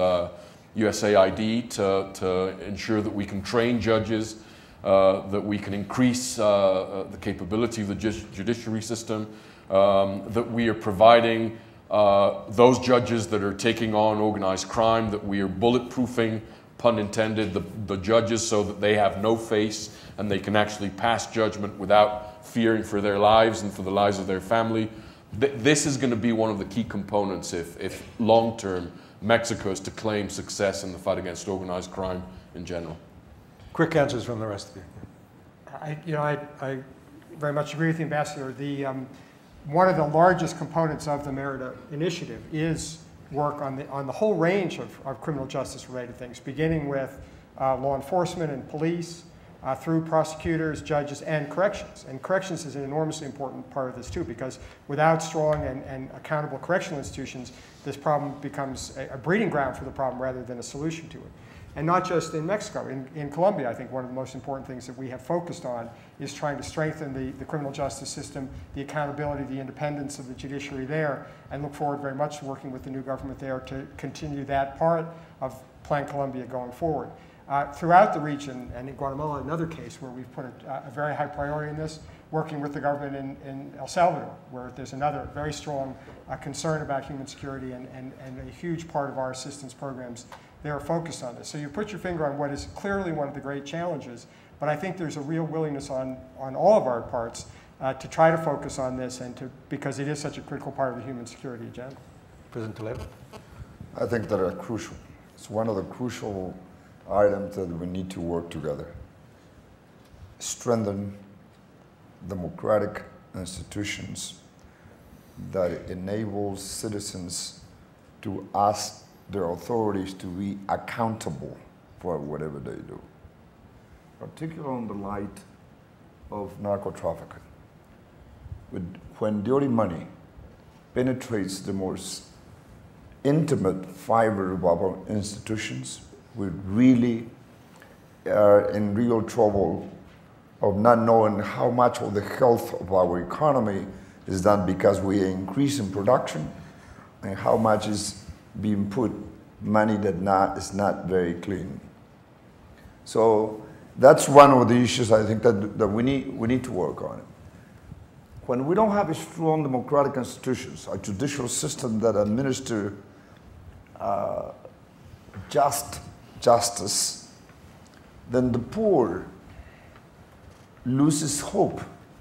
USAID to ensure that we can train judges, that we can increase the capability of the judiciary system, that we are providing those judges that are taking on organized crime, that we are bulletproofing, pun intended, the judges so that they have no face and they can actually pass judgment without fearing for their lives and for the lives of their family. This is going to be one of the key components if long-term Mexico is to claim success in the fight against organized crime in general. Quick answers from the rest of you. I very much agree with the Ambassador. One of the largest components of the Merida Initiative is work on the whole range of criminal justice related things, beginning with law enforcement and police, through prosecutors, judges, and corrections. And corrections is an enormously important part of this too, because without strong and accountable correctional institutions, this problem becomes a breeding ground for the problem rather than a solution to it. And not just in Mexico. In Colombia, I think one of the most important things that we have focused on is trying to strengthen the criminal justice system, the accountability, the independence of the judiciary there, and look forward very much to working with the new government there to continue that part of Plan Colombia going forward. Throughout the region, and in Guatemala, another case where we've put a very high priority in this, working with the government in El Salvador, where there's another very strong concern about human security and a huge part of our assistance programs. They are focused on this. So you put your finger on what is clearly one of the great challenges, but I think there's a real willingness on all of our parts to try to focus on this because it is such a critical part of the human security agenda. President Toledo? I think that are crucial. It's one of the crucial items that we need to work together. Strengthen democratic institutions that enables citizens to ask their authorities to be accountable for whatever they do, particularly in the light of narco-trafficking. When dirty money penetrates the most intimate fiber of our institutions, we really are in real trouble of not knowing how much of the health of our economy is done because we are increasing production and how much is being put money that is not very clean. So that's one of the issues I think that we need to work on. When we don't have a strong democratic institutions, a judicial system that administer justice, then the poor loses hope.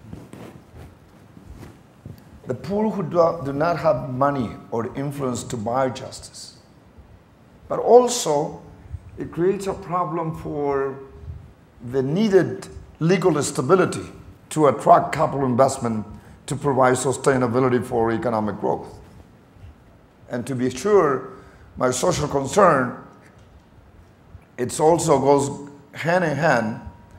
The poor who do not have money or influence to buy justice. But also, it creates a problem for the needed legal stability to attract capital investment to provide sustainability for economic growth. And to be sure, my social concern, it also goes hand in hand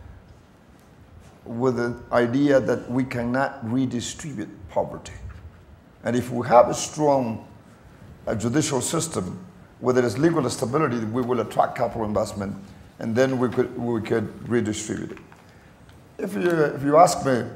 with the idea that we cannot redistribute poverty. And if we have a strong judicial system, where there is legal stability, we will attract capital investment, and then we could redistribute it. If you ask me,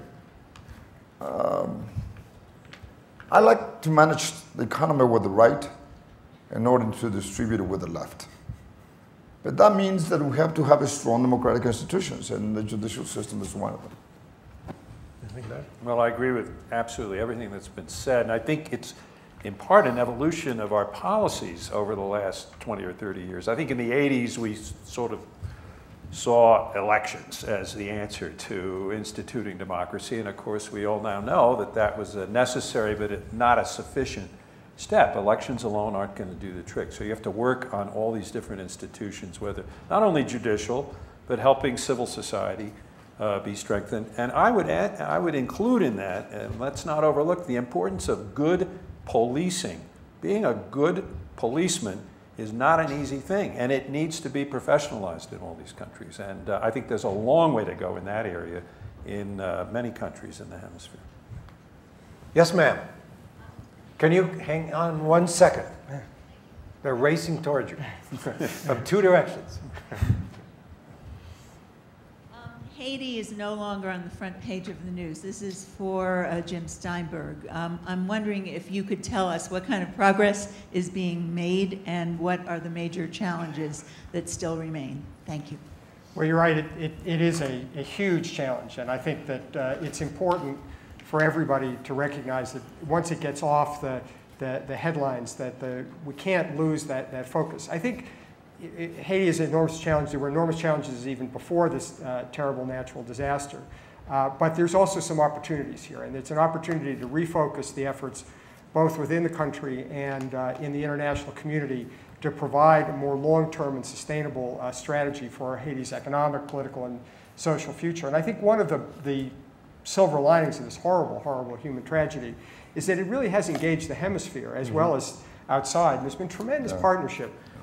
I like to manage the economy with the right in order to distribute it with the left. But that means that we have to have a strong democratic institutions, and the judicial system is one of them. Well, I agree with absolutely everything that's been said, and I think it's in part an evolution of our policies over the last 20 or 30 years. I think in the 80s we sort of saw elections as the answer to instituting democracy, and of course we all now know that that was a necessary but not a sufficient step. Elections alone aren't going to do the trick. So you have to work on all these different institutions, whether not only judicial, but helping civil society be strengthened. And I would include in that, and let's not overlook the importance of good policing. Being a good policeman is not an easy thing, and it needs to be professionalized in all these countries. And I think there's a long way to go in that area in many countries in the hemisphere. Yes, ma'am. Can you hang on 1 second? They're racing towards you from two directions. Haiti is no longer on the front page of the news. This is for Jim Steinberg. I'm wondering if you could tell us what kind of progress is being made and what are the major challenges that still remain. Thank you. Well, you're right. It is a huge challenge, and I think that it's important for everybody to recognize that once it gets off the headlines, that we can't lose that focus. I think Haiti is an enormous challenge. There were enormous challenges even before this terrible natural disaster. But there's also some opportunities here, and it's an opportunity to refocus the efforts both within the country and in the international community to provide a more long-term and sustainable strategy for Haiti's economic, political, and social future. And I think one of the silver linings of this horrible, horrible human tragedy is that it really has engaged the hemisphere as well as outside. And there's been tremendous partnership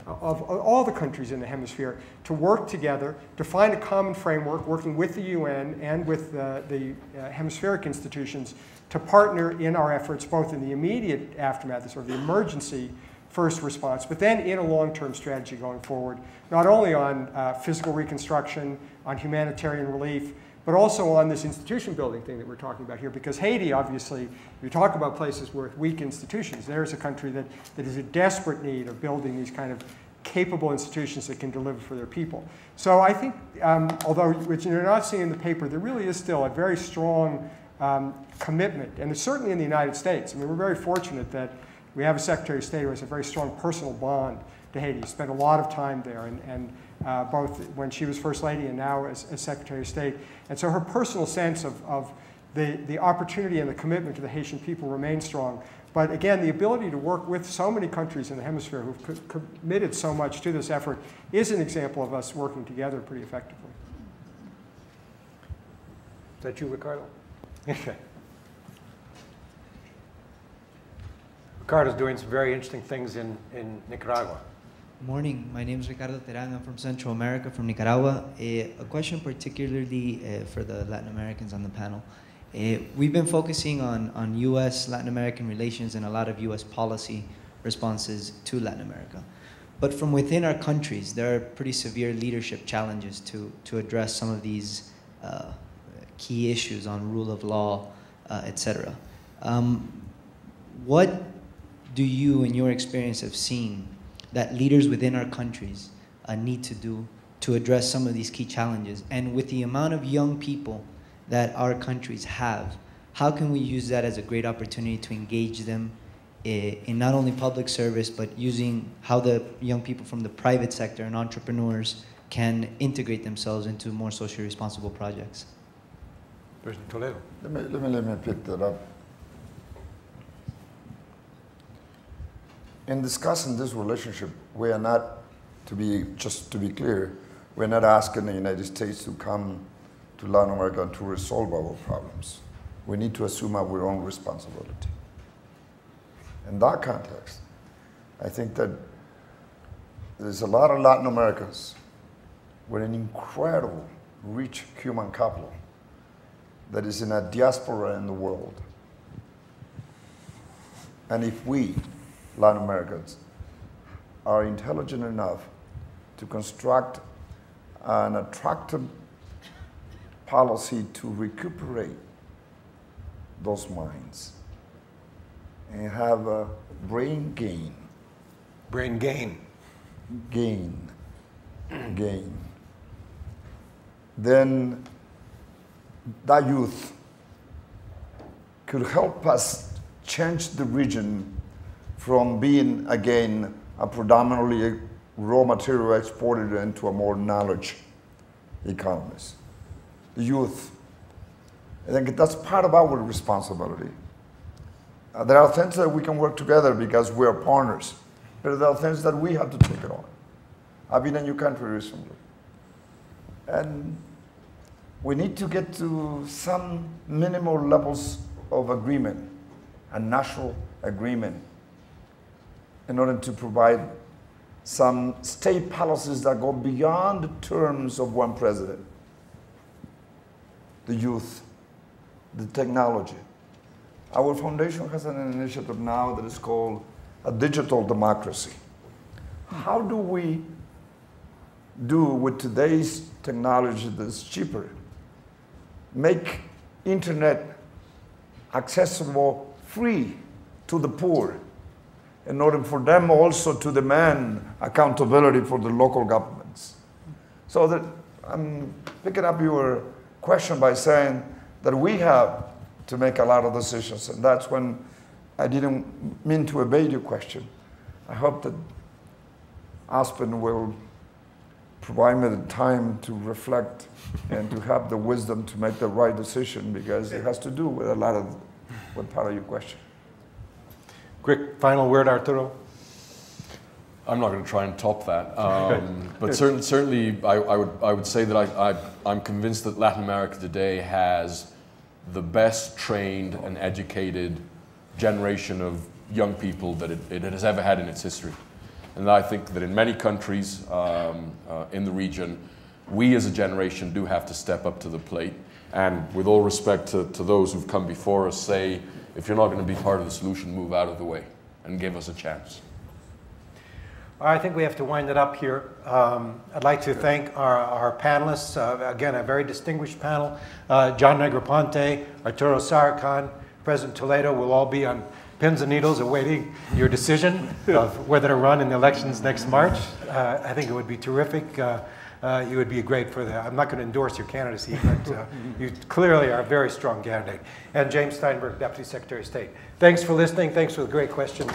of all the countries in the hemisphere to work together, to find a common framework, working with the UN and with the hemispheric institutions to partner in our efforts, both in the immediate aftermath, the sort of the emergency first response, but then in a long-term strategy going forward, not only on physical reconstruction, on humanitarian relief, but also on this institution building thing that we're talking about here. Because Haiti, obviously, if you talk about places with weak institutions, there's a country that is in desperate need of building these kind of capable institutions that can deliver for their people. So I think, although which you're not seeing in the paper, there really is still a very strong commitment, and it's certainly in the United States. I mean, we're very fortunate that we have a Secretary of State who has a very strong personal bond to Haiti. He spent a lot of time there, and both when she was First Lady and now as Secretary of State. And so her personal sense of the opportunity and the commitment to the Haitian people remains strong. But again, the ability to work with so many countries in the hemisphere who've committed so much to this effort is an example of us working together pretty effectively. Is that you, Ricardo? Okay. Ricardo's doing some very interesting things in Nicaragua. Morning, my name is Ricardo Terán. I'm from Central America, from Nicaragua. A question particularly for the Latin Americans on the panel. We've been focusing on U.S. Latin American relations and a lot of U.S. policy responses to Latin America. But from within our countries, there are pretty severe leadership challenges to address some of these key issues on rule of law, etc. What do you, in your experience, have seen that leaders within our countries need to do to address some of these key challenges? And with the amount of young people that our countries have, how can we use that as a great opportunity to engage them in not only public service, but using how the young people from the private sector and entrepreneurs can integrate themselves into more socially responsible projects? President Toledo. Let me pick that up. In discussing this relationship, we are not, just to be clear, we're not asking the United States to come to Latin America to resolve our problems. We need to assume our own responsibility. In that context, I think that there's a lot of Latin Americans with an incredible, rich human capital that is in a diaspora in the world. And if we, Latin Americans, are intelligent enough to construct an attractive policy to recuperate those minds and have a brain gain. Brain gain. Gain. Then that youth could help us change the region from being, again, a predominantly raw material exported into a more knowledge economies. The youth, I think that's part of our responsibility. There are things that we can work together because we are partners, but there are things that we have to take it on. I've been in your country recently, and we need to get to some minimal levels of agreement, a national agreement, in order to provide some state policies that go beyond the terms of one president. The youth, the technology. Our foundation has an initiative now that is called a digital democracy. How do we do with today's technology that's cheaper, make internet accessible free to the poor, in order for them also to demand accountability for the local governments? So that I'm picking up your question by saying that we have to make a lot of decisions, and that's when I didn't mean to evade your question. I hope that Aspen will provide me the time to reflect and to have the wisdom to make the right decision, because it has to do with a lot of what part of your question. Quick final word, Arturo. I'm not going to try and top that, but certainly I would say that I'm convinced that Latin America today has the best trained and educated generation of young people that it has ever had in its history. And I think that in many countries in the region, we as a generation do have to step up to the plate. And with all respect to those who've come before us, say, if you're not going to be part of the solution, move out of the way and give us a chance. I think we have to wind it up here. I'd like to thank our panelists. Again, a very distinguished panel. John Negroponte, Arturo Sarukhan, President Toledo will all be on pins and needles awaiting your decision of whether to run in the elections next March. I think it would be terrific. You would be great for the, I'm not going to endorse your candidacy, but you clearly are a very strong candidate. And James Steinberg, Deputy Secretary of State. Thanks for listening. Thanks for the great questions.